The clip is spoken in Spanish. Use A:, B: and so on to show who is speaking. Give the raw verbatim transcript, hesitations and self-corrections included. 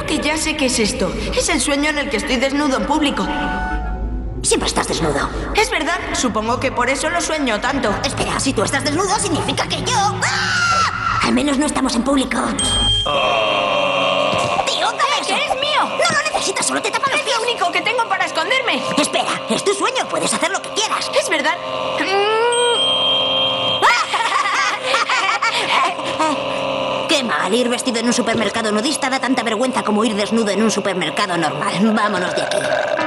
A: Creo que ya sé qué es esto. Es el sueño en el que estoy desnudo en público.
B: Siempre estás desnudo.
A: Es verdad, supongo que por eso lo sueño tanto.
B: Espera, si tú estás desnudo significa que yo... ¡Ah! Al menos no estamos en público.
A: Oh.
B: ¡Tío, cabeza!
A: ¡Que es mío!
B: No lo necesitas, solo te tapa los pies.
A: Es lo único que tengo para esconderme.
B: Espera, es tu sueño, puedes hacer lo que quieras.
A: Es verdad.
B: Qué mal, ir vestido en un supermercado nudista da tanta vergüenza como ir desnudo en un supermercado normal. Vámonos de aquí.